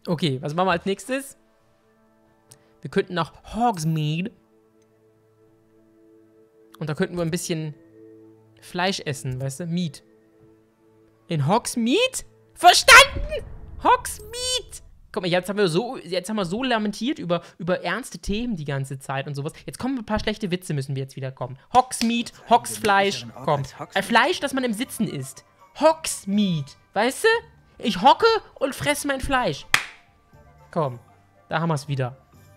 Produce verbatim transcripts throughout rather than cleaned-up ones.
Okay, was machen wir als nächstes? Wir könnten nach Hogsmeade. Und da könnten wir ein bisschen Fleisch essen, weißt du? Meat. In Hogsmeade? Verstanden? Hogsmeade! Guck mal, jetzt haben wir so, jetzt haben wir so lamentiert über, über ernste Themen die ganze Zeit und sowas. Jetzt kommen ein paar schlechte Witze, müssen wir jetzt wieder kommen. Hogsmeade, Hogsfleisch, komm. Äh, Fleisch, das man im Sitzen isst. Hogsmeade, weißt du? Ich hocke und fresse mein Fleisch. Komm, da haben wir es wieder.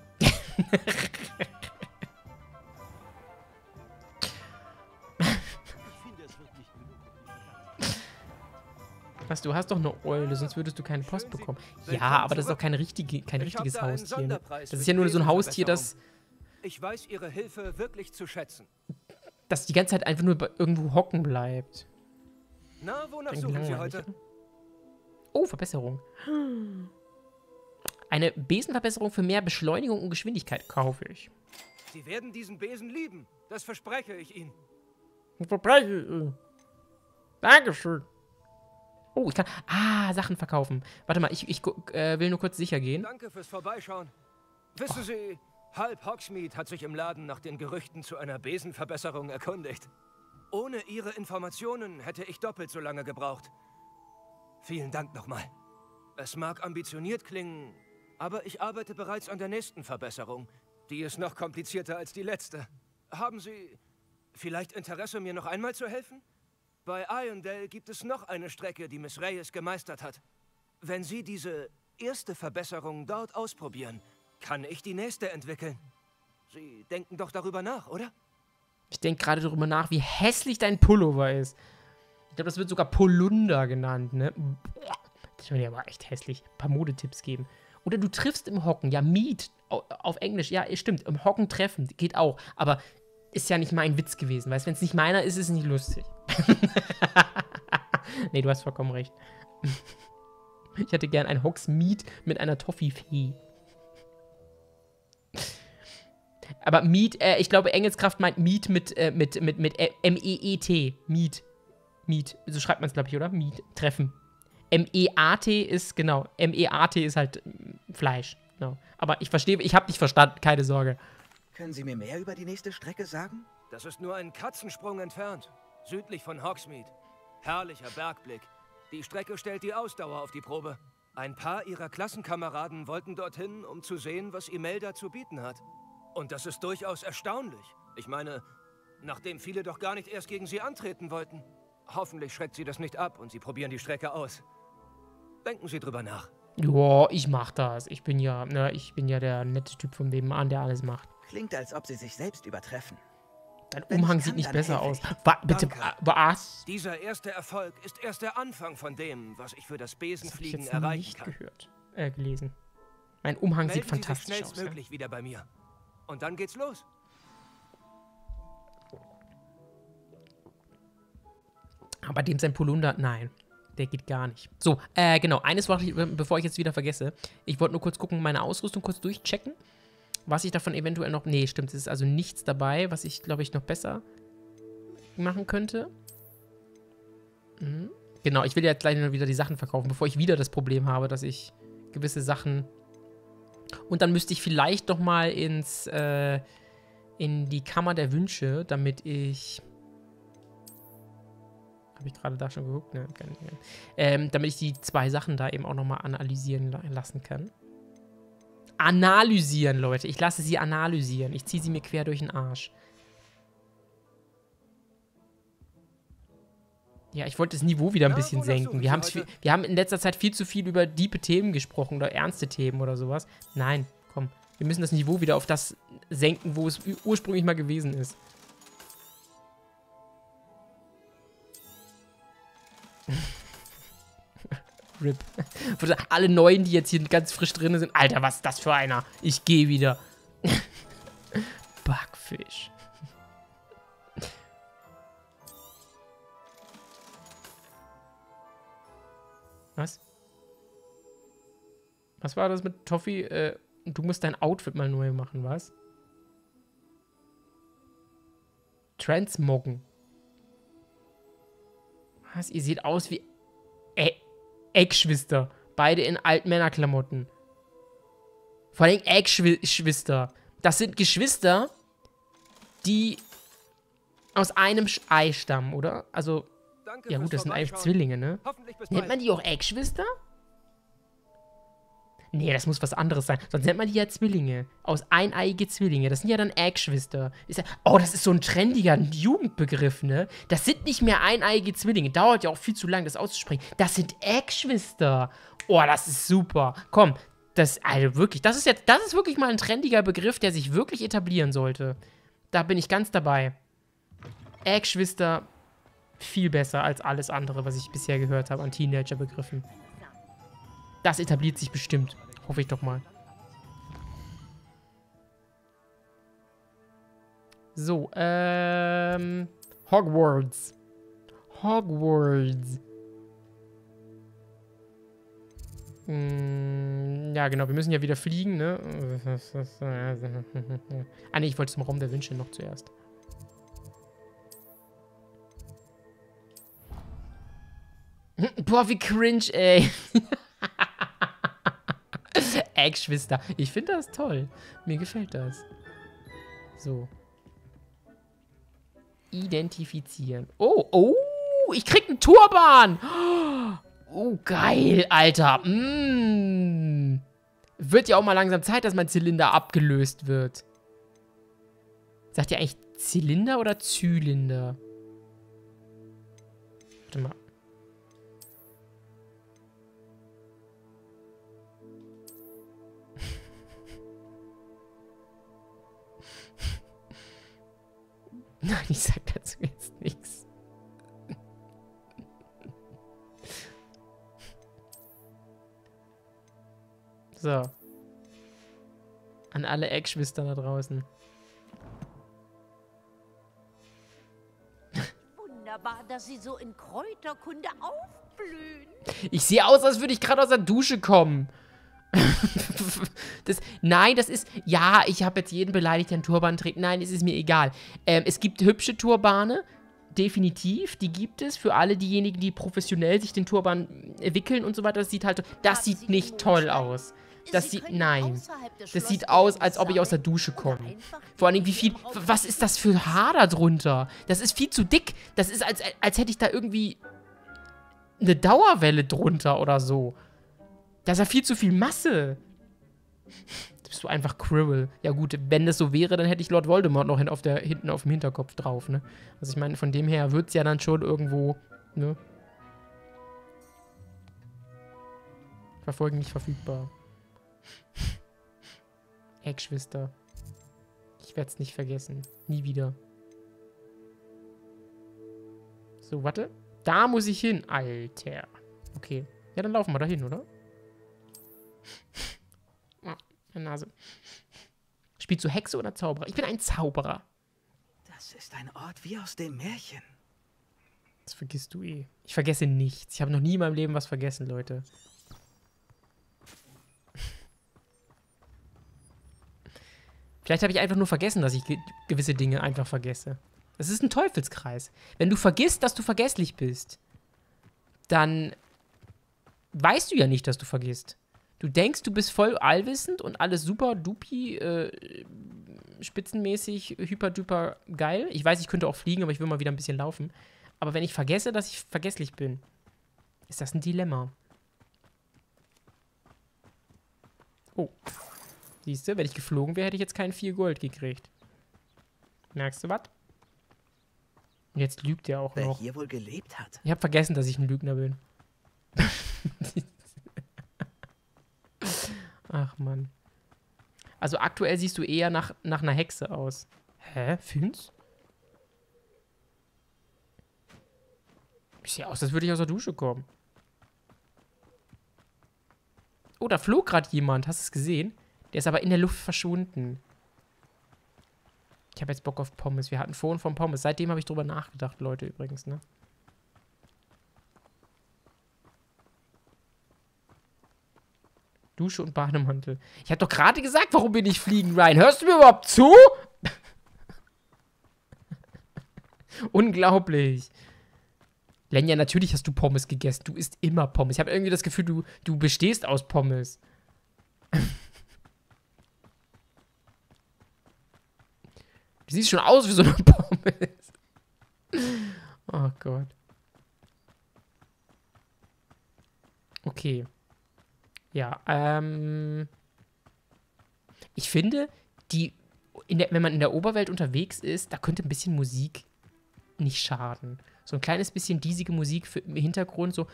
Was, du hast doch eine Eule, sonst würdest du keine Post bekommen. Ja, aber das ist doch kein, richtige, kein richtiges Haustier. Ne? Das ist ja nur so ein Haustier, das... Ich weiß Ihre Hilfe wirklich zu schätzen. Das die ganze Zeit einfach nur irgendwo hocken bleibt. Na, wonach suchen Sie heute? Oh, Verbesserung. Eine Besenverbesserung für mehr Beschleunigung und Geschwindigkeit kaufe ich. Sie werden diesen Besen lieben. Das verspreche ich Ihnen. Ich verspreche ich Ihnen. Dankeschön. Oh, ich kann... Ah, Sachen verkaufen. Warte mal, ich, ich äh, will nur kurz sicher gehen. Danke fürs Vorbeischauen. Wissen oh. Sie, halb Hogsmeade hat sich im Laden nach den Gerüchten zu einer Besenverbesserung erkundigt. Ohne Ihre Informationen hätte ich doppelt so lange gebraucht. Vielen Dank nochmal. Es mag ambitioniert klingen, aber ich arbeite bereits an der nächsten Verbesserung. Die ist noch komplizierter als die letzte. Haben Sie vielleicht Interesse, mir noch einmal zu helfen? Bei Irondale gibt es noch eine Strecke, die Miss Reyes gemeistert hat. Wenn Sie diese erste Verbesserung dort ausprobieren, kann ich die nächste entwickeln. Sie denken doch darüber nach, oder? Ich denke gerade darüber nach, wie hässlich dein Pullover ist. Ich glaube, das wird sogar Polunder genannt, ne? Das wäre ja aber echt hässlich. Ein paar Modetipps geben. Oder du triffst im Hocken. Ja, meet. Auf Englisch. Ja, stimmt. Im Hocken treffen. Geht auch. Aber ist ja nicht mein Witz gewesen. Weißt du, wenn es nicht meiner ist, ist es nicht lustig. Nee, du hast vollkommen recht. Ich hätte gern ein Hogsmeade mit einer Toffifee. Aber Meat, äh, ich glaube, Engelskraft meint Meat mit, äh, mit, mit, mit M E E T. Meat. Meat. So schreibt man es, glaube ich, oder? Meat. Treffen. M E A T ist, genau. M E A T ist halt Fleisch. Genau. Aber ich verstehe, ich habe dich verstanden, keine Sorge. Können Sie mir mehr über die nächste Strecke sagen? Das ist nur ein Katzensprung entfernt. Südlich von Hogsmeade. Herrlicher Bergblick. Die Strecke stellt die Ausdauer auf die Probe. Ein paar ihrer Klassenkameraden wollten dorthin, um zu sehen, was Imelda zu bieten hat. Und das ist durchaus erstaunlich. Ich meine, nachdem viele doch gar nicht erst gegen sie antreten wollten. Hoffentlich schreckt sie das nicht ab und sie probieren die Strecke aus. Denken Sie drüber nach. Joa, ich mach das. Ich bin ja, ne, ich bin ja der nette Typ von nebenan, der alles macht. Klingt, als ob Sie sich selbst übertreffen. Dein Umhang sieht nicht besser aus. Wa bitte, was? Dieser erste Erfolg ist erst der Anfang von dem, was ich für das Besenfliegen das erreichen nicht kann. Gehört, äh, gelesen. Mein Umhang Melden sieht fantastisch Sie sich schnellstmöglich aus. Ja? wieder bei mir. Und dann geht's los. Aber dem sein Polunder, nein. Der geht gar nicht. So, äh, genau. Eines wollte ich, bevor ich jetzt wieder vergesse. Ich wollte nur kurz gucken, meine Ausrüstung kurz durchchecken. Was ich davon eventuell noch... Nee, stimmt. Es ist also nichts dabei, was ich, glaube ich, noch besser machen könnte. Mhm. Genau, ich will jetzt gleich noch wieder die Sachen verkaufen, bevor ich wieder das Problem habe, dass ich gewisse Sachen... Und dann müsste ich vielleicht noch mal ins, äh, in die Kammer der Wünsche, damit ich... Habe ich gerade da schon geguckt? Ne, kann ich nicht. Ähm, damit ich die zwei Sachen da eben auch noch mal analysieren lassen kann. Analysieren, Leute. Ich lasse sie analysieren. Ich ziehe sie mir quer durch den Arsch. Ja, ich wollte das Niveau wieder ein Na, bisschen senken. Wir, viel, wir haben in letzter Zeit viel zu viel über diepe Themen gesprochen oder ernste Themen oder sowas. Nein, komm. Wir müssen das Niveau wieder auf das senken, wo es ursprünglich mal gewesen ist. R I P. Alle Neuen, die jetzt hier ganz frisch drin sind. Alter, was ist das für einer? Ich gehe wieder. Backfisch. Was? Was war das mit Toffee? Äh, du musst dein Outfit mal neu machen, was? Transmoggen. Was? Ihr seht aus wie... Äh, Eckschwister. Beide in Altmännerklamotten. Vor allem Eggschwister. Das sind Geschwister, die aus einem Ei stammen, oder? Also, Danke ja fürs gut, das sind eigentlich Vorbeischauen. Zwillinge, ne? Hoffentlich bis Nennt bald. man die auch Eggschwister? Nee, das muss was anderes sein. Sonst nennt man die ja Zwillinge. Aus eineiige Zwillinge. Das sind ja dann Eggschwister. Ist ja, oh, das ist so ein trendiger Jugendbegriff, ne? Das sind nicht mehr eineiige Zwillinge. Dauert ja auch viel zu lang, das auszusprechen. Das sind Eggschwister. Oh, das ist super. Komm, das, also wirklich, das ist jetzt, das ist wirklich mal ein trendiger Begriff, der sich wirklich etablieren sollte. Da bin ich ganz dabei. Eggschwister, viel besser als alles andere, was ich bisher gehört habe an Teenager-Begriffen. Das etabliert sich bestimmt. Hoffe ich doch mal. So, ähm... Hogwarts. Hogwarts. Hm, ja, genau, wir müssen ja wieder fliegen, ne? Ah, ne, ich wollte zum Raum der Wünsche noch zuerst. Boah, wie cringe, ey. Eggschwister. Ich finde das toll. Mir gefällt das. So. Identifizieren. Oh, oh, ich krieg einen Turban. Oh, geil, Alter. Mm. Wird ja auch mal langsam Zeit, dass mein Zylinder abgelöst wird. Sagt ihr eigentlich Zylinder oder Zylinder? Warte mal. Nein, ich sag dazu jetzt nichts. So. An alle Eggschwister da draußen. Wunderbar, dass Sie so in Kräuterkunde aufblühen. Ich sehe aus, als würde ich gerade aus der Dusche kommen. Das, nein, das ist... Ja, ich habe jetzt jeden beleidigt, der einen Turban trägt. Nein, es ist mir egal. Ähm, es gibt hübsche Turbane. Definitiv. Die gibt es für alle diejenigen, die professionell sich den Turban wickeln und so weiter. Das sieht halt... Das sieht nicht toll aus. Das sieht... Nein. Das sieht aus, als ob ich aus der Dusche komme. Vor allem, wie viel... Was ist das für Haar da drunter? Das ist viel zu dick. Das ist, als, als hätte ich da irgendwie eine Dauerwelle drunter oder so. Da ist ja viel zu viel Masse. Da bist du einfach Quirrell. Ja gut, wenn das so wäre, dann hätte ich Lord Voldemort noch hin auf der, hinten auf dem Hinterkopf drauf, ne? Also ich meine, von dem her wird es ja dann schon irgendwo, ne? Verfolgen nicht verfügbar. Eggschwister. Ich werde es nicht vergessen. Nie wieder. So, warte. Da muss ich hin. Alter. Okay. Ja, dann laufen wir da hin, oder? Oh, meine Nase. Spielst du Hexe oder Zauberer? Ich bin ein Zauberer. Das ist ein Ort wie aus dem Märchen. Das vergisst du eh. Ich vergesse nichts. Ich habe noch nie in meinem Leben was vergessen, Leute. Vielleicht habe ich einfach nur vergessen, dass ich ge gewisse Dinge einfach vergesse. Das ist ein Teufelskreis. Wenn du vergisst, dass du vergesslich bist, dann weißt du ja nicht, dass du vergisst. Du denkst, du bist voll allwissend und alles super dupi, äh, spitzenmäßig, hyper-duper geil. Ich weiß, ich könnte auch fliegen, aber ich will mal wieder ein bisschen laufen. Aber wenn ich vergesse, dass ich vergesslich bin, ist das ein Dilemma. Oh. Siehst du, wenn ich geflogen wäre, hätte ich jetzt kein vier Gold gekriegt. Merkst du was? Und jetzt lügt er auch Wer noch. hier wohl gelebt hat. Ich habe vergessen, dass ich ein Lügner bin. Ach, Mann. Also aktuell siehst du eher nach, nach einer Hexe aus. Hä? Find's? Ich sehe aus, als würde ich aus der Dusche kommen. Oh, da flog gerade jemand. Hast du es gesehen? Der ist aber in der Luft verschwunden. Ich habe jetzt Bock auf Pommes. Wir hatten vorhin von Pommes. Seitdem habe ich drüber nachgedacht, Leute, übrigens, ne? Dusche und Bademantel. Ich habe doch gerade gesagt, warum wir nicht fliegen, Ryan. Hörst du mir überhaupt zu? Unglaublich. Lenja, natürlich hast du Pommes gegessen. Du isst immer Pommes. Ich habe irgendwie das Gefühl, du, du bestehst aus Pommes. Du siehst schon aus wie so eine Pommes. Oh Gott. Okay. Ja, ähm... Ich finde, die, in der, wenn man in der Oberwelt unterwegs ist, da könnte ein bisschen Musik nicht schaden. So ein kleines bisschen diesige Musik für, im Hintergrund, so.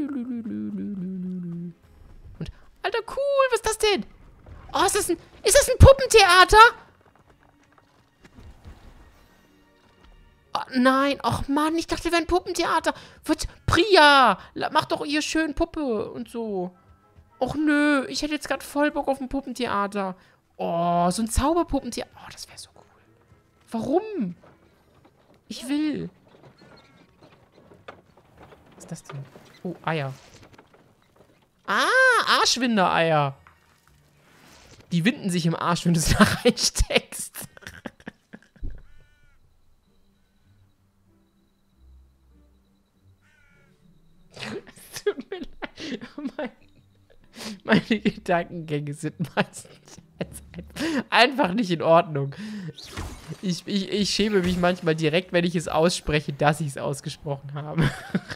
Und, Alter, cool, was ist das denn? Oh, ist das ein, ist das ein Puppentheater? Oh, nein, ach Mann, ich dachte, wir wären ein Puppentheater. Was? Priya, mach doch ihr schön Puppe und so. Och nö, ich hätte jetzt gerade voll Bock auf ein Puppentheater. Oh, so ein Zauberpuppentheater. Oh, das wäre so cool. Warum? Ich will. Was ist das denn? Oh, Eier. Ah, Arschwinder-Eier. Die winden sich im Arsch, wenn du es da reinsteckst. Es tut mir leid. Mein, meine Gedankengänge sind meistens einfach nicht in Ordnung. Ich, ich, ich schäme mich manchmal direkt, wenn ich es ausspreche, dass ich es ausgesprochen habe.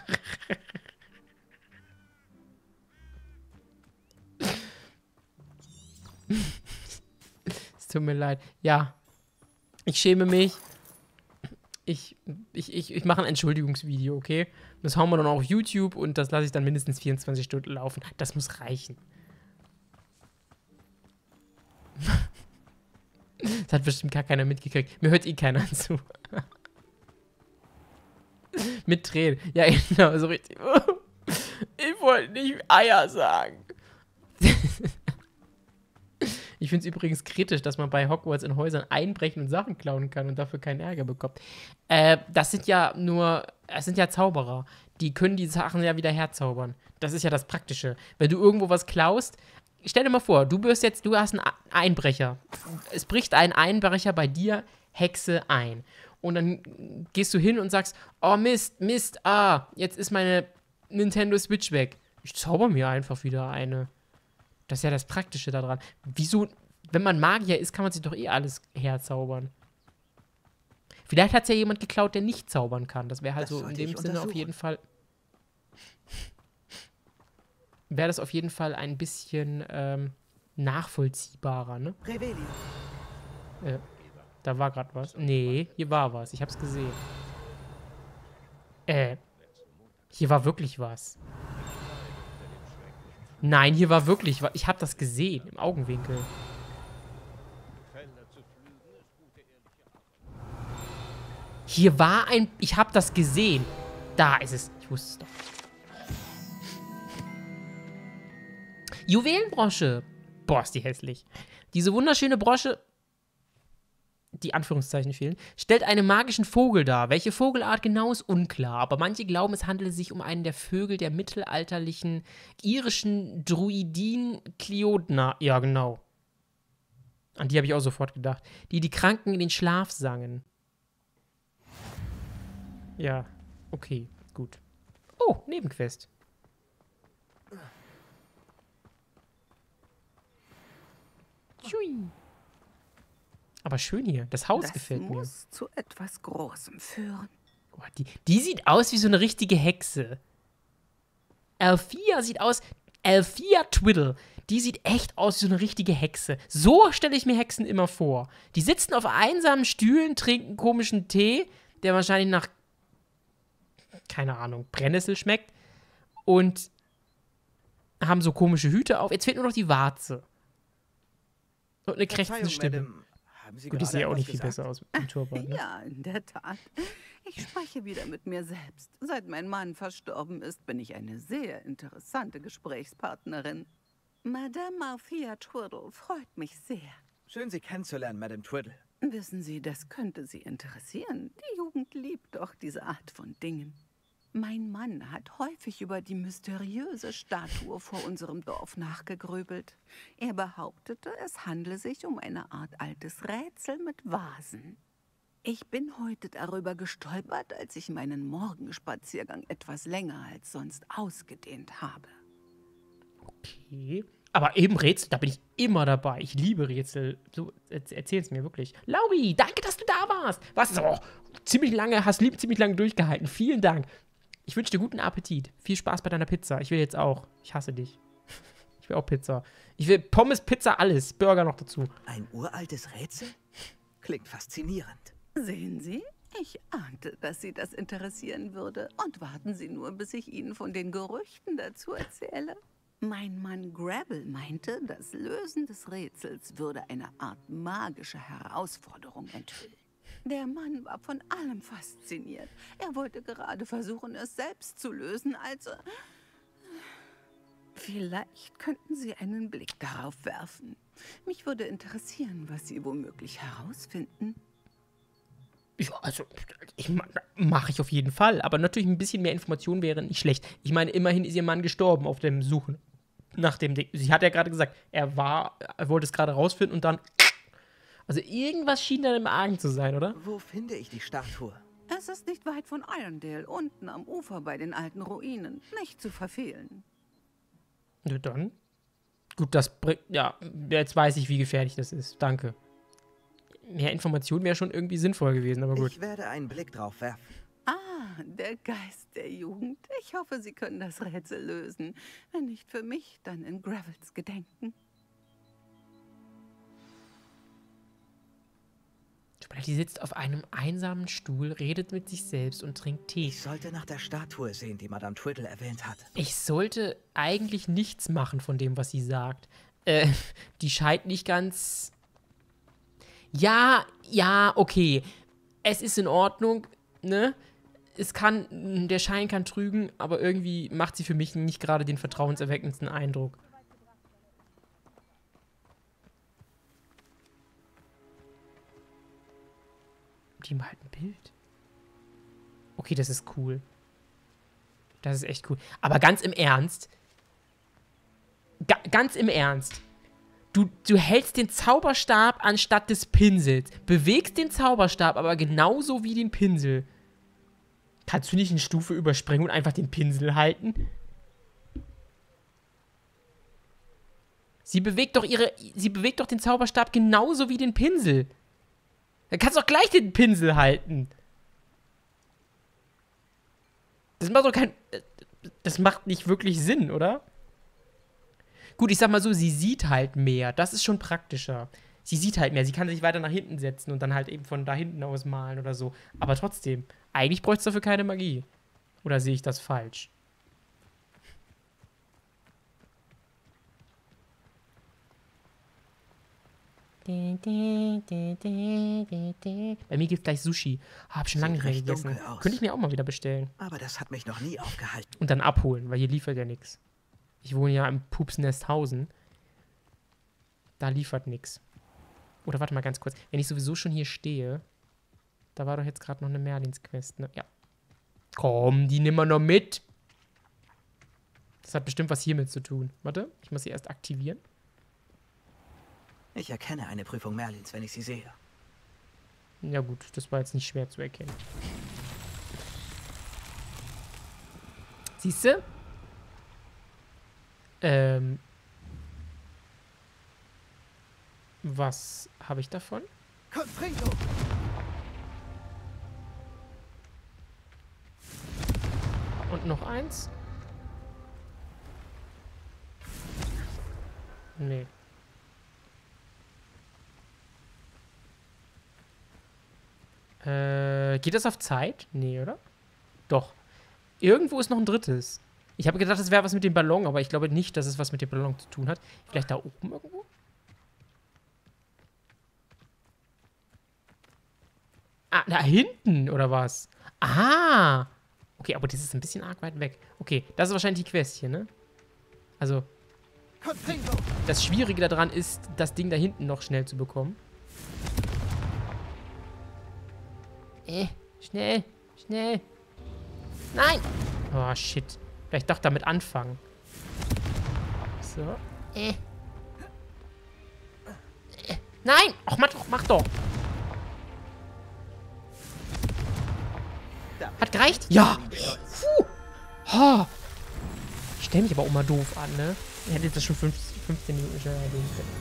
Es tut mir leid. Ja. Ich schäme mich. Ich, ich, ich, ich mache ein Entschuldigungsvideo, okay? Das hauen wir dann auch auf YouTube und das lasse ich dann mindestens vierundzwanzig Stunden laufen. Das muss reichen. Das hat bestimmt gar keiner mitgekriegt. Mir hört eh keiner zu. Mit Tränen. Ja, genau, so richtig. Ich wollte nicht Eier sagen. Ich finde es übrigens kritisch, dass man bei Hogwarts in Häusern einbrechen und Sachen klauen kann und dafür keinen Ärger bekommt. Äh, das sind ja nur, es sind ja Zauberer. Die können die Sachen ja wieder herzaubern. Das ist ja das Praktische. Wenn du irgendwo was klaust, stell dir mal vor, du bist jetzt, du hast einen Einbrecher. Es bricht ein Einbrecher bei dir, Hexe, ein. Und dann gehst du hin und sagst, oh Mist, Mist, ah, jetzt ist meine Nintendo Switch weg. Ich zauber mir einfach wieder eine. Das ist ja das Praktische daran. Wieso, wenn man Magier ist, kann man sich doch eh alles herzaubern. Vielleicht hat es ja jemand geklaut, der nicht zaubern kann. Das wäre halt Das so in sollte dem ich Sinne auf untersuchen. jeden Fall... wäre das auf jeden Fall ein bisschen ähm, nachvollziehbarer, ne? Revelio. Äh, da war gerade was. Nee, hier war was. Ich hab's gesehen. Äh, hier war wirklich was. Nein, hier war wirklich was. Ich hab das gesehen, im Augenwinkel. Hier war ein... Ich hab das gesehen. Da ist es. Ich wusste es doch. Juwelenbrosche. Boah, ist die hässlich. Diese wunderschöne Brosche, die Anführungszeichen fehlen, stellt einen magischen Vogel dar. Welche Vogelart genau ist unklar, aber manche glauben, es handele sich um einen der Vögel der mittelalterlichen irischen Druidin Cliodna. Ja, genau. An die habe ich auch sofort gedacht. Die die Kranken in den Schlaf sangen. Ja, okay, gut. Oh, Nebenquest. Schui. Aber schön hier. Das Haus Das gefällt mir. muss zu etwas Großem führen. Oh, die, die sieht aus wie so eine richtige Hexe. Althea sieht aus... Althea Twiddle. Die sieht echt aus wie so eine richtige Hexe. So stelle ich mir Hexen immer vor. Die sitzen auf einsamen Stühlen, trinken komischen Tee, der wahrscheinlich nach... keine Ahnung, Brennnessel schmeckt. Und haben so komische Hüte auf. Jetzt fehlt nur noch die Warze. Und eine krächzende Stimme. Madame. Haben Sie Gut, die gerade sieht ja auch etwas nicht viel gesagt? besser aus mit dem Turban, ne? Ja, in der Tat. Ich spreche wieder mit mir selbst. Seit mein Mann verstorben ist, bin ich eine sehr interessante Gesprächspartnerin. Madame Althea Twiddle freut mich sehr. Schön, Sie kennenzulernen, Madame Twiddle. Wissen Sie, das könnte Sie interessieren. Die Jugend liebt doch diese Art von Dingen. Mein Mann hat häufig über die mysteriöse Statue vor unserem Dorf nachgegrübelt. Er behauptete, es handle sich um eine Art altes Rätsel mit Vasen. Ich bin heute darüber gestolpert, als ich meinen Morgenspaziergang etwas länger als sonst ausgedehnt habe. Okay. Aber eben Rätsel, da bin ich immer dabei. Ich liebe Rätsel. So, erzähl es mir wirklich. Laubi, danke, dass du da warst. Was? Oh, ziemlich lange, hast lieb ziemlich lange durchgehalten. Vielen Dank. Ich wünsche dir guten Appetit. Viel Spaß bei deiner Pizza. Ich will jetzt auch. Ich hasse dich. Ich will auch Pizza. Ich will Pommes, Pizza, alles. Burger noch dazu. Ein uraltes Rätsel? Klingt faszinierend. Sehen Sie? Ich ahnte, dass Sie das interessieren würde. Und warten Sie nur, bis ich Ihnen von den Gerüchten dazu erzähle. Mein Mann Gravel meinte, das Lösen des Rätsels würde eine Art magische Herausforderung enthüllen. Der Mann war von allem fasziniert. Er wollte gerade versuchen, es selbst zu lösen, also... Vielleicht könnten Sie einen Blick darauf werfen. Mich würde interessieren, was Sie womöglich herausfinden. Ja, also, ich, mache ich auf jeden Fall. Aber natürlich ein bisschen mehr Information wäre nicht schlecht. Ich meine, immerhin ist ihr Mann gestorben auf dem Suchen nach dem Ding. Sie hat ja gerade gesagt, er war, er wollte es gerade rausfinden und dann... Also irgendwas schien da im Argen zu sein, oder? Wo finde ich die Statue? Es ist nicht weit von Irondale, unten am Ufer bei den alten Ruinen. Nicht zu verfehlen. Na dann. Gut, das bringt... Ja, jetzt weiß ich, wie gefährlich das ist. Danke. Mehr Information wäre schon irgendwie sinnvoll gewesen, aber gut. Ich werde einen Blick drauf werfen. Ah, der Geist der Jugend. Ich hoffe, Sie können das Rätsel lösen. Wenn nicht für mich, dann in Gravels Gedenken. Die sitzt auf einem einsamen Stuhl, redet mit sich selbst und trinkt Tee. Ich sollte nach der Statue sehen, die Madame Twiddle erwähnt hat. Ich sollte eigentlich nichts machen von dem, was sie sagt. Äh, die scheint nicht ganz... Ja, ja, okay. Es ist in Ordnung, ne? Es kann, der Schein kann trügen, aber irgendwie macht sie für mich nicht gerade den vertrauenserweckendsten Eindruck. Die malt ein Bild. Okay, das ist cool. Das ist echt cool. Aber ganz im Ernst. Ga ganz im Ernst. Du, du hältst den Zauberstab anstatt des Pinsels. Bewegst den Zauberstab aber genauso wie den Pinsel. Kannst du nicht eine Stufe überspringen und einfach den Pinsel halten? Sie bewegt doch ihre. Sie bewegt doch den Zauberstab genauso wie den Pinsel. Dann kannst du doch gleich den Pinsel halten. Das macht doch kein... Das macht nicht wirklich Sinn, oder? Gut, ich sag mal so, sie sieht halt mehr. Das ist schon praktischer. Sie sieht halt mehr. Sie kann sich weiter nach hinten setzen und dann halt eben von da hinten aus malen oder so. Aber trotzdem, eigentlich bräuchte es dafür keine Magie. Oder sehe ich das falsch? Bei mir gibt es gleich Sushi. Oh, hab schon lange nicht mehr gegessen. Könnte ich mir auch mal wieder bestellen. Aber das hat mich noch nie aufgehalten. Und dann abholen, weil hier liefert ja nichts. Ich wohne ja im Pupsnesthausen. Da liefert nichts. Oder warte mal ganz kurz. Wenn ich sowieso schon hier stehe, da war doch jetzt gerade noch eine Merlins-Quest, ne? Ja. Komm, die nehmen wir noch mit. Das hat bestimmt was hiermit zu tun. Warte, ich muss sie erst aktivieren. Ich erkenne eine Prüfung Merlins, wenn ich sie sehe. Ja gut, das war jetzt nicht schwer zu erkennen. Siehst du? Ähm. Was habe ich davon? Confringo! Und noch eins? Nee. Äh, geht das auf Zeit? Nee, oder? Doch. Irgendwo ist noch ein drittes. Ich habe gedacht, das wäre was mit dem Ballon, aber ich glaube nicht, dass es was mit dem Ballon zu tun hat. Vielleicht da oben irgendwo? Ah, da hinten, oder was? Ah! Okay, aber das ist ein bisschen arg weit weg. Okay, das ist wahrscheinlich die Quest hier, ne? Also, das Schwierige daran ist, das Ding da hinten noch schnell zu bekommen. Äh, schnell, schnell. Nein! Oh, shit. Vielleicht doch damit anfangen. So. Äh. äh. Nein! Ach, mach doch, mach doch. Hat gereicht? Ja! Puh. Oh. Ich stell mich aber auch mal doof an, ne? Ich hätte jetzt das schon fünfzig, fünfzehn Minuten schneller gehen können.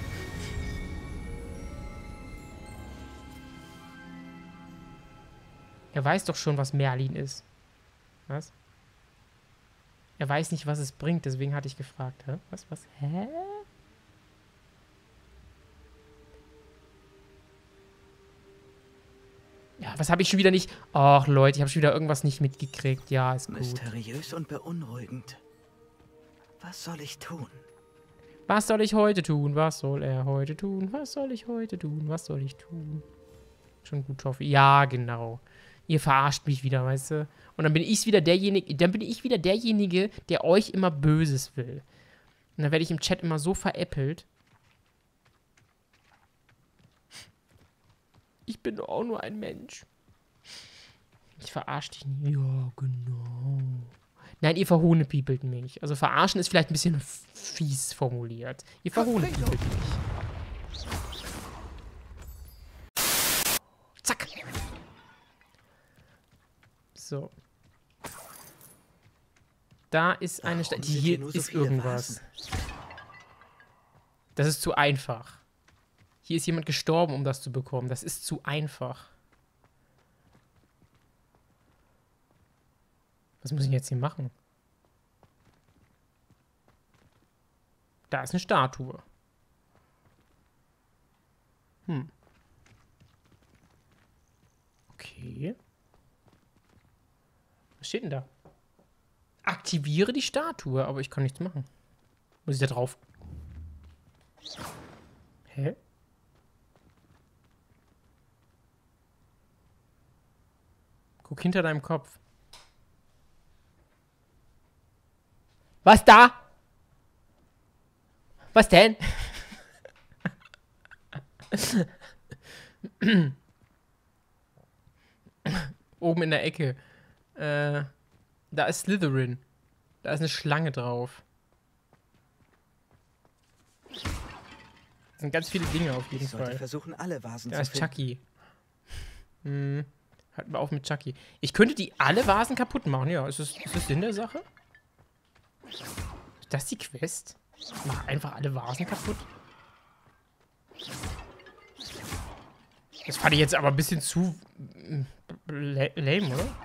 Er weiß doch schon, was Merlin ist. Was? Er weiß nicht, was es bringt, deswegen hatte ich gefragt. Hä? Was, was? Hä? Ja, was habe ich schon wieder nicht... Ach, Leute, ich habe schon wieder irgendwas nicht mitgekriegt. Ja, ist gut. Mysteriös und beunruhigend. Was soll ich tun? Was soll ich heute tun? Was soll er heute tun? Was soll ich heute tun? Was soll ich tun? Schon gut, hoffe ich. Ja, genau. Ihr verarscht mich wieder, weißt du? Und dann bin ich wieder derjenige, dann bin ich wieder derjenige, der euch immer Böses will. Und dann werde ich im Chat immer so veräppelt. Ich bin doch auch nur ein Mensch. Ich verarsche dich nie. Ja, genau. Nein, ihr verhohnepiepelt mich. Also verarschen ist vielleicht ein bisschen fies formuliert. Ihr verhohnepiepelt mich. Zack. So. Da ist eine Stadt. Hier ist irgendwas. Das ist zu einfach. Hier ist jemand gestorben, um das zu bekommen. Das ist zu einfach. Was muss ich jetzt hier machen? Da ist eine Statue. Hm. Okay. Was steht denn da? Aktiviere die Statue, aber ich kann nichts machen. Muss ich da drauf? Hä? Guck hinter deinem Kopf. Was da? Was denn? Oben in der Ecke. Äh, da ist Slytherin. Da ist eine Schlange drauf. Das sind ganz viele Dinge auf jeden Ich sollte Fall. versuchen, alle Vasen Da zu ist finden. Chucky. Hm. Hört mal auf mit Chucky. Ich könnte die alle Vasen kaputt machen, ja. Ist das, ist das Sinn der Sache? Ist das die Quest? Mach einfach alle Vasen kaputt. Das fand ich jetzt aber ein bisschen zu mm, lame, oder?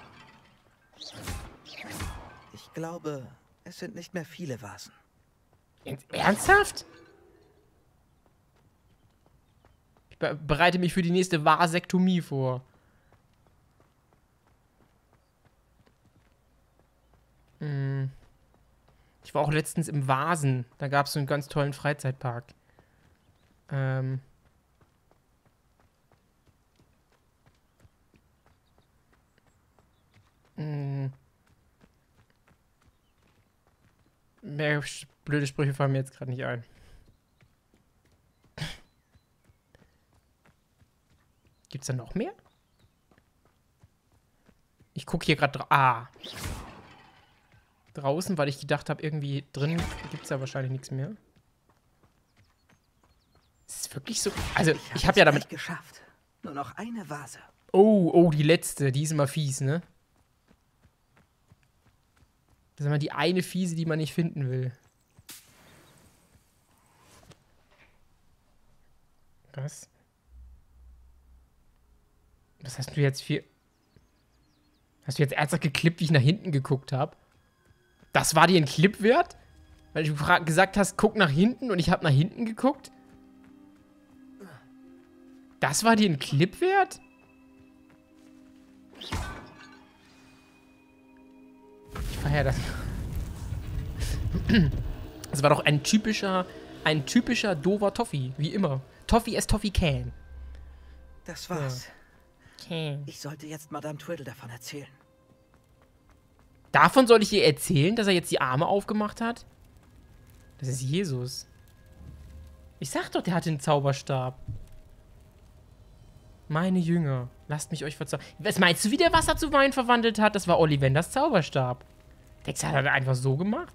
Ich glaube, es sind nicht mehr viele Vasen. Ernsthaft? Ich be bereite mich für die nächste Vasektomie vor. Hm. Ich war auch letztens im Vasen. Da gab es so einen ganz tollen Freizeitpark. Ähm. Hm. Mehr blöde Sprüche fallen mir jetzt gerade nicht ein. Gibt's da noch mehr? Ich gucke hier gerade drauf. Ah. Draußen, weil ich gedacht habe, irgendwie drin gibt es ja wahrscheinlich nichts mehr. Ist es wirklich so? Also, ich, ich habe ja damit... geschafft. Nur noch eine Vase. Oh, oh, die letzte. Die ist immer fies, ne? Das ist immer die eine fiese, die man nicht finden will. Was? Was hast du jetzt für... Hast du jetzt ernsthaft geklippt, wie ich nach hinten geguckt habe? Das war dir ein Clip wert? Weil du gesagt hast, guck nach hinten und ich habe nach hinten geguckt? Das war dir ein Clip wert? Ich feier das. Das war doch ein typischer, ein typischer dover Toffee, wie immer. Toffee as Toffee can. Das war's. Can. Ich sollte jetzt Madame Twiddle davon erzählen. Davon soll ich ihr erzählen, dass er jetzt die Arme aufgemacht hat? Das ist Jesus. Ich sag doch, der hatte einen Zauberstab. Meine Jünger, lasst mich euch verzaubern. Was meinst du, wie der Wasser zu Wein verwandelt hat? Das war Ollivanders Zauberstab. Denkst du, hat er einfach so gemacht?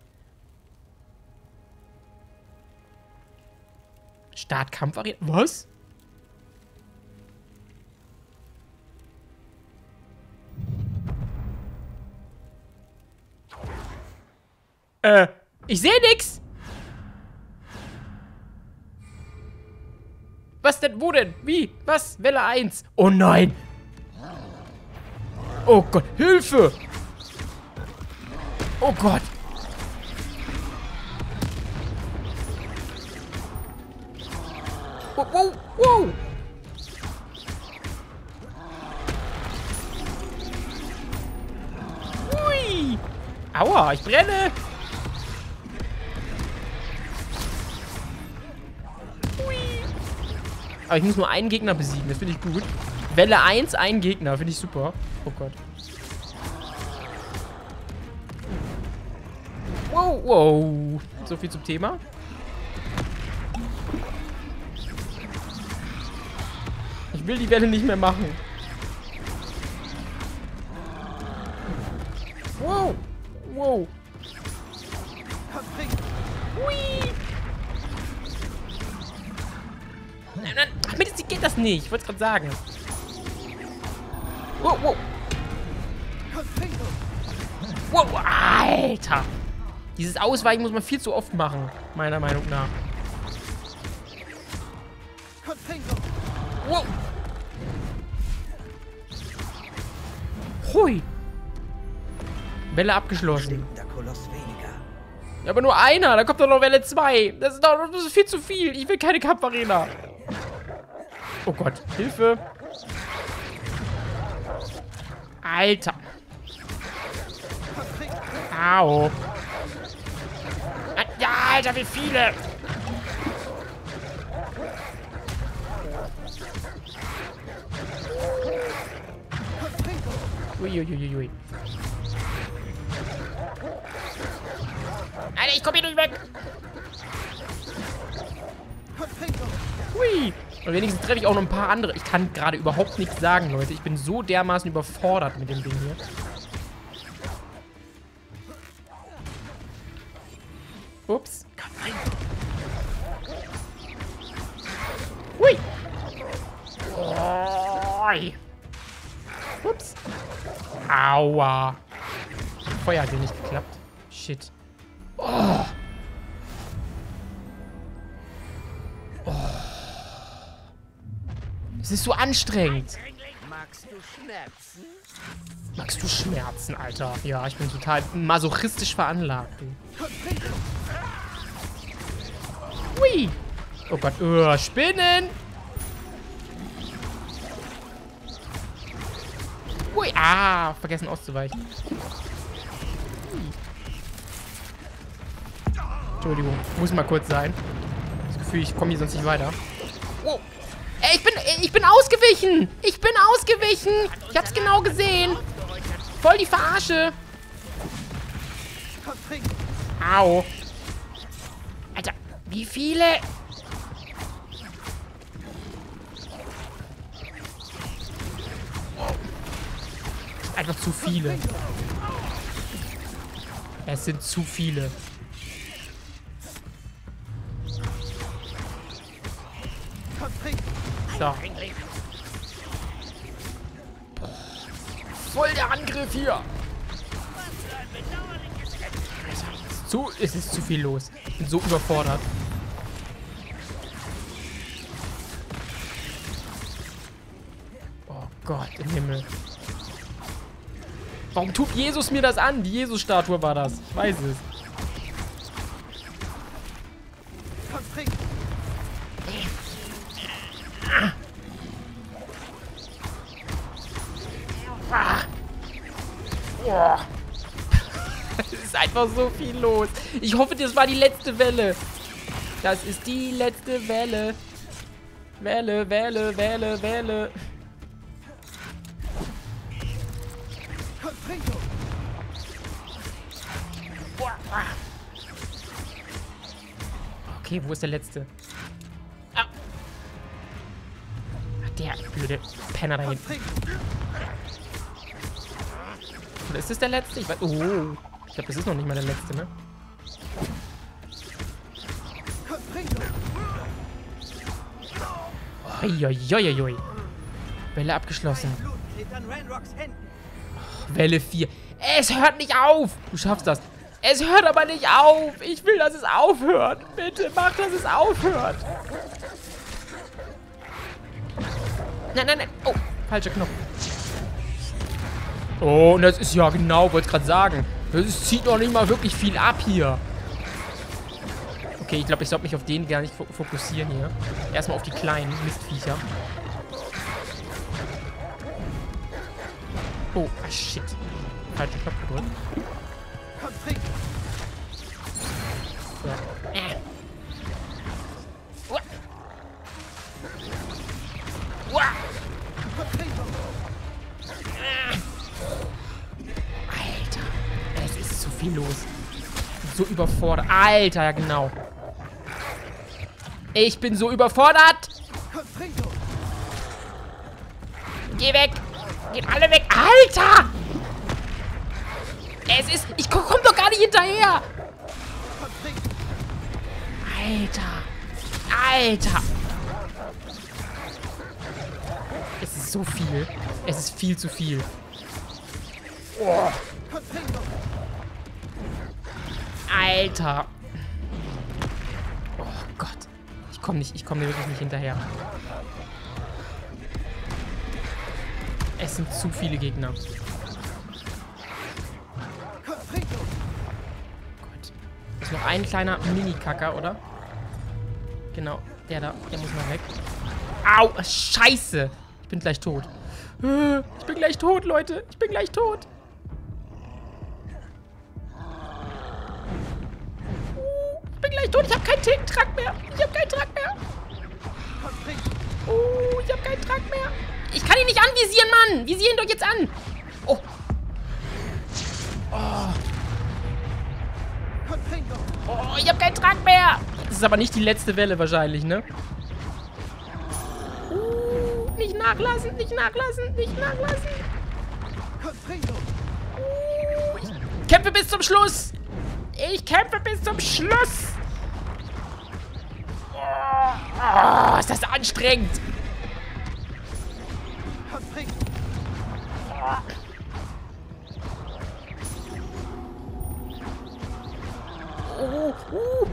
Startkampfarena. Was? Äh, ich sehe nix. Was denn? Wo denn? Wie? Was? Welle eins. Oh nein. Oh Gott. Hilfe. Oh Gott. Wow, wow, wow. Ui. Aua, ich brenne. Ui. Aber ich muss nur einen Gegner besiegen, das finde ich gut. Welle eins, ein Gegner, finde ich super. Oh Gott. Wow, wow. So viel zum Thema. Ich will die Welle nicht mehr machen. Wow. Wow. Hui. Nein, nein. Ach, mit jetzt geht das nicht. Ich wollte es gerade sagen. Wow, wow. Wow, Alter. Dieses Ausweichen muss man viel zu oft machen, meiner Meinung nach. Wow. Hui. Welle abgeschlossen. Ja, aber nur einer. Da kommt doch noch Welle zwei. Das ist doch das ist viel zu viel. Ich will keine Kampfarena. Oh Gott. Hilfe. Alter. Au. Ja, Alter, wie viele. Uiuiuiui. Ui. Alter, ich komm hier nicht weg. Hui. Und wenigstens treffe ich auch noch ein paar andere. Ich kann gerade überhaupt nichts sagen, Leute. Ich bin so dermaßen überfordert mit dem Ding hier. Ups. Hui. Oi. Ups. Aua. Feuer hat hier nicht geklappt. Shit. Oh. Oh. Es ist so anstrengend. Magst du Schmerzen? Magst du Schmerzen, Alter? Ja, ich bin total masochistisch veranlagt. Hui. Oh Gott. Oh, Spinnen. Hui. Ah, vergessen auszuweichen. Entschuldigung, muss mal kurz sein. Das Gefühl, ich komme hier sonst nicht weiter. Oh. Ey, ich bin, ich bin ausgewichen. Ich bin ausgewichen. Ich hab's genau gesehen. Voll die Verarsche. Au. Alter, wie viele? Einfach zu viele. Es sind zu viele. So. Voll der Angriff hier. Zu, es ist zu viel los. Ich bin so überfordert. Oh Gott im Himmel. Warum tut Jesus mir das an? Die Jesus-Statue war das. Ich weiß es. Oh. Es ist einfach so viel los. Ich hoffe, das war die letzte Welle. Das ist die letzte Welle. Welle, Welle, Welle, Welle. Okay, wo ist der letzte? Ah. Ach, der blöde Penner da hinten. Oder ist das der letzte? Ich weiß. Oh. Ich glaube, das ist noch nicht mal der letzte, ne? Uiuiuiui. Welle abgeschlossen. Oh, Welle vier. Es hört nicht auf. Du schaffst das. Es hört aber nicht auf. Ich will, dass es aufhört. Bitte mach, dass es aufhört. Nein, nein, nein. Oh, falscher Knopf. Oh, und das ist ja genau, wollte ich gerade sagen. Das zieht noch nicht mal wirklich viel ab hier. Okay, ich glaube, ich sollte mich auf den gar nicht fokussieren hier. Erstmal auf die kleinen Mistviecher. Oh, ah, shit. Falscher Knopf gedrückt. So. Äh. Uah. Uah. Äh. Alter, es ist zu viel los. So überfordert. Alter, ja genau. Ich bin so überfordert. Geh weg. Geht alle weg. Alter! Es ist... Ich komm doch gar nicht hinterher. Alter. Alter. Es ist so viel. Es ist viel zu viel. Oh. Alter. Oh Gott. Ich komme nicht, ich komme mir wirklich nicht hinterher. Es sind zu viele Gegner. Gut. Ist noch ein kleiner Mini-Kacker, oder? Genau, der da, der muss mal weg. Au, scheiße. Ich bin gleich tot. Ich bin gleich tot, Leute. Ich bin gleich tot. Ich bin gleich tot. Ich habe keinen Trank mehr. Ich habe keinen Trank mehr. Oh, ich habe keinen Trank mehr. Ich kann ihn nicht anvisieren, Mann. Visier ihn doch jetzt an. Oh. Oh. Oh, ich habe keinen Trank mehr. Das ist aber nicht die letzte Welle wahrscheinlich, ne? Uh, nicht nachlassen, nicht nachlassen, nicht nachlassen. Uh, ich kämpfe bis zum Schluss. Ich kämpfe bis zum Schluss. Oh, oh, ist das anstrengend. Oh, uh,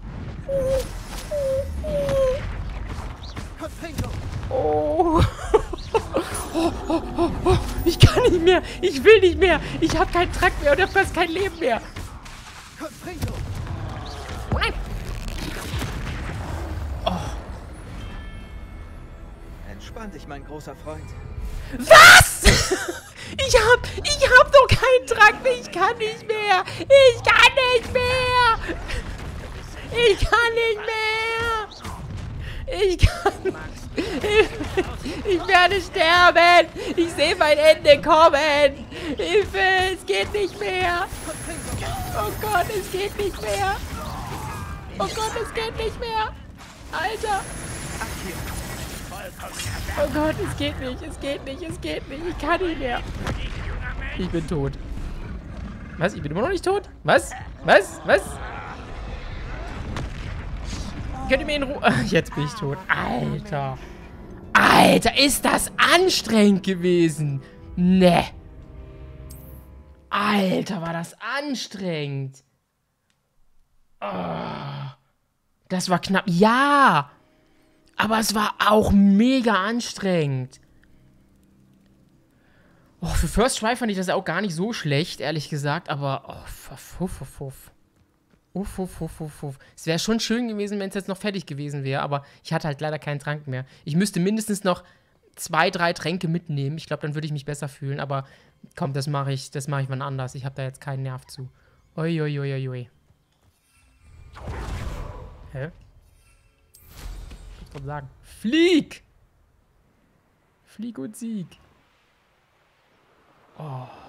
uh, uh, oh. Oh, oh, oh, oh. Ich kann nicht mehr. Ich will nicht mehr. Ich habe keinen Trank mehr und habe fast kein Leben mehr. Nein. Oh. Entspann dich, mein großer Freund. Was? Ich hab, ich hab doch keinen Trank mehr. Ich kann nicht mehr. Ich kann nicht mehr. Ich kann nicht mehr. Ich kann. Ich, ich werde sterben. Ich sehe mein Ende kommen. Hilfe, es geht nicht mehr. Oh Gott, es geht nicht mehr. Oh Gott, es geht nicht mehr. Alter. Oh Gott, es geht nicht, es geht nicht, es geht nicht. Ich kann nicht mehr. Ich bin tot. Was? Ich bin immer noch nicht tot? Was? Was? Was? Könnt ihr mir in Ruhe... Jetzt bin ich tot. Alter. Alter, ist das anstrengend gewesen. Ne. Alter, war das anstrengend. Oh. Das war knapp. Ja. Aber es war auch mega anstrengend. Oh, für First Try fand ich das auch gar nicht so schlecht, ehrlich gesagt. Aber, oh, fuff, fuff, fuff. Uff, uff, uff, uff, uff. Es wäre schon schön gewesen, wenn es jetzt noch fertig gewesen wäre. Aber ich hatte halt leider keinen Trank mehr. Ich müsste mindestens noch zwei, drei Tränke mitnehmen. Ich glaube, dann würde ich mich besser fühlen. Aber komm, das mache ich, das mache ich wann anders. Ich habe da jetzt keinen Nerv zu. Ui, ui, ui, ui, ui. Hä? Ich würde sagen. Flieg! Flieg und Sieg. Oh.